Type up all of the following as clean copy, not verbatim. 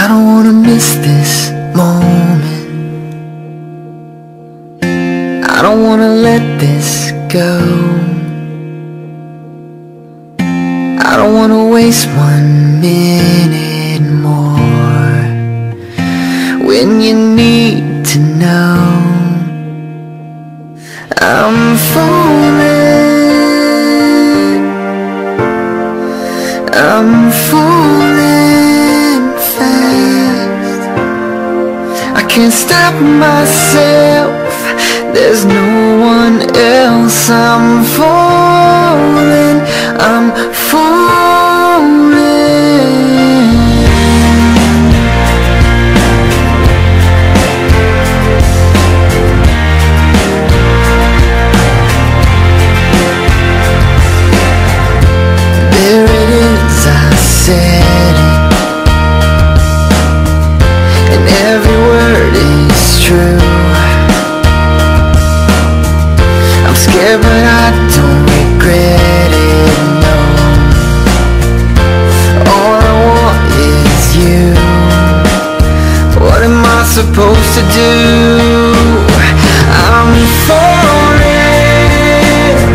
I don't wanna miss this moment. I don't wanna let this go. I don't wanna waste 1 minute more when you need to know I'm falling, I'm falling fast. I can't stop myself, there's no one else. I'm falling, I'm falling. There it is, I said it, and every word is true. I'm scared but I don't regret it, no. All I want is you. What am I supposed to do? I'm falling,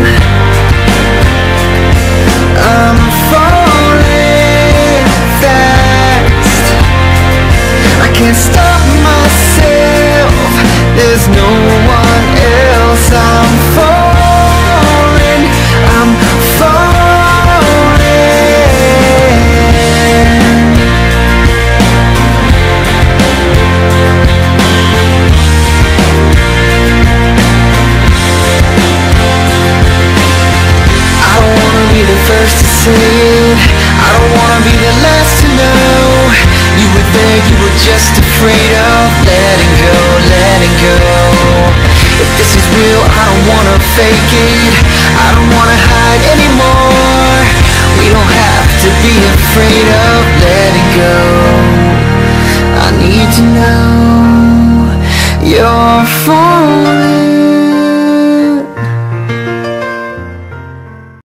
I'm falling fast. I can't stop myself, there's no one else. I'm falling, I'm falling. I don't wanna be the first to say it, I don't wanna be the last to know. You were there, you were just afraid of letting go, letting go. If this is real, I don't wanna fake it, I don't wanna hide anymore. We don't have to be afraid of letting go. I need to know you're falling.